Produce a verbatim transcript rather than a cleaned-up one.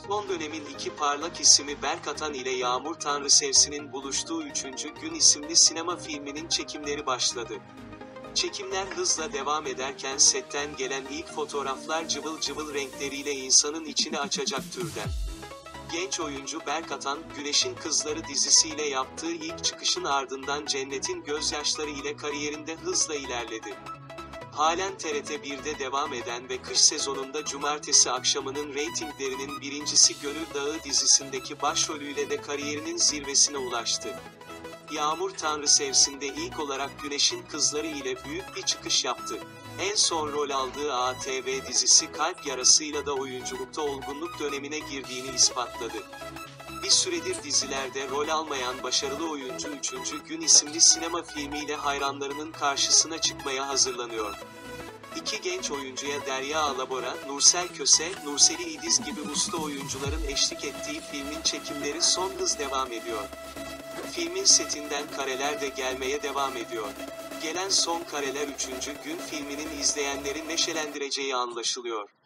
Son dönemin iki parlak ismi Berk Atan ile Yağmur Tanrısevsi'nin buluştuğu Üçüncü Gün isimli sinema filminin çekimleri başladı. Çekimler hızla devam ederken setten gelen ilk fotoğraflar cıvıl cıvıl renkleriyle insanın içini açacak türden. Genç oyuncu Berk Atan, Güneşin Kızları dizisiyle yaptığı ilk çıkışın ardından Cennetin Gözyaşları ile kariyerinde hızla ilerledi. Halen T R T bir'de devam eden ve kış sezonunda cumartesi akşamının reytinglerinin birincisi Gönül Dağı dizisindeki başrolüyle de kariyerinin zirvesine ulaştı. Yağmur Tanrısevsi'nde ilk olarak Güneşin Kızları ile büyük bir çıkış yaptı. En son rol aldığı A T V dizisi Kalp Yarası'yla da oyunculukta olgunluk dönemine girdiğini ispatladı. Bir süredir dizilerde rol almayan başarılı oyuncu Üçüncü Gün isimli sinema filmiyle hayranlarının karşısına çıkmaya hazırlanıyor. İki genç oyuncuya Derya Alabora, Nursel Köse, Nurseli İdiz gibi usta oyuncuların eşlik ettiği filmin çekimleri son hız devam ediyor. Filmin setinden kareler de gelmeye devam ediyor. Gelen son kareler Üçüncü Gün filminin izleyenleri neşelendireceği anlaşılıyor.